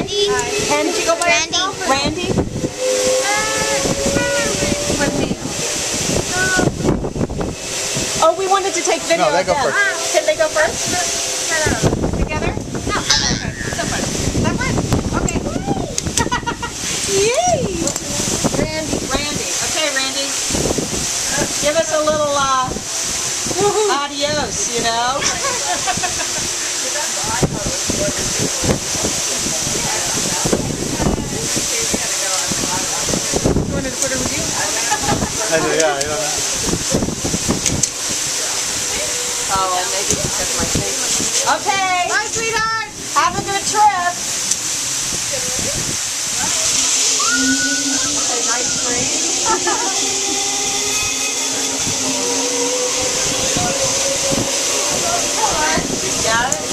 Randy. And did you go by Randy. yourself? Randy? With me. Oh, we wanted to take video No, they of go them. first. Can they go first? Together? No. Okay. So far. That one? Okay. Yay! Randy. Okay, Randy. Give us a little adios, you know? You wanted to put her with you? Yeah, you know. Oh, maybe because my face. Okay. Bye, sweetheart. Have a good trip. Okay, nice Got it?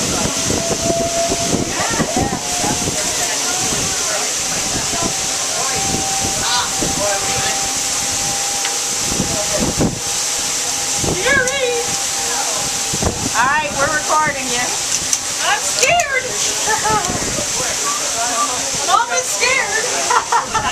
Alright, we're recording you. I'm scared. Mom is scared.